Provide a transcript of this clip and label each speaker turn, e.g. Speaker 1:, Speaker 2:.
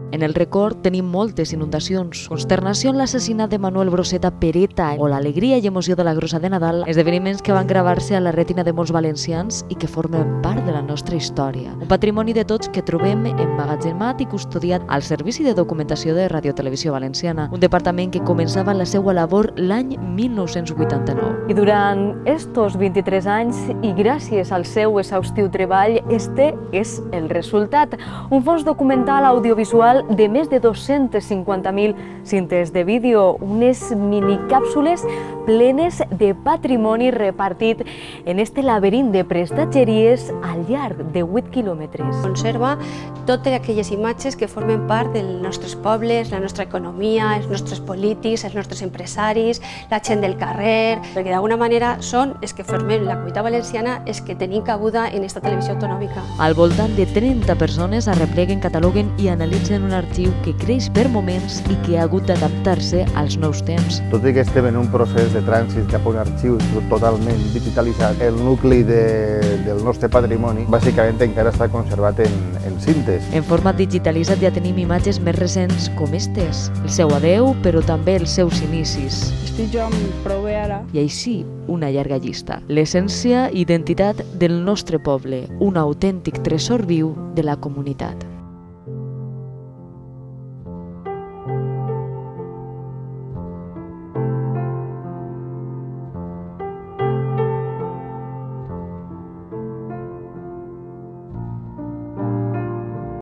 Speaker 1: En el record tenim moltes inundacions, consternació en l'assassinat de Manuel Broseta Pereta o l'alegria i emoció de la Grossa de Nadal, esdeveniments que van gravar-se a la rètina de molts valencians i que formen part de la nostra història. Un patrimoni de tots que trobem emmagatzemat i custodiat al Servici de Documentació de Radiotelevisió Valenciana, un departament que començava la seva labor l'any 1989. I durant estos 23 anys, i gràcies al seu exhaustiu treball, este és el resultat. Un fons documental audiovisual de més de 250.000 cintes de vídeo, unes minicàpsules plenes de patrimoni repartit en este laberint de prestatgeries al llarg de 8 quilòmetres.
Speaker 2: Conserva totes aquelles imatges que formen part dels nostres pobles, la nostra economia, els nostres polítics, els nostres empresaris, la gent del carrer, perquè d'alguna manera són els que formem la comunitat valenciana, els que tenim cabuda en esta televisió autonòmica.
Speaker 1: Al voltant de 30 persones arrepleguen, cataloguen i analitzen un arxiu que creix per moments i que ha hagut d'adaptar-se als nous temps.
Speaker 3: Tot i que estem en un procés de trànsit cap a un arxiu totalment digitalitzat, el nucli del nostre patrimoni bàsicament encara està conservat en cintes.
Speaker 1: En format digitalitzat ja tenim imatges més recents com estes, el seu adeu, però també els seus inicis.
Speaker 4: Estic jo amb prou bé ara.
Speaker 1: I així, una llarga llista. L'essència i identitat del nostre poble, un autèntic tresor viu de la comunitat.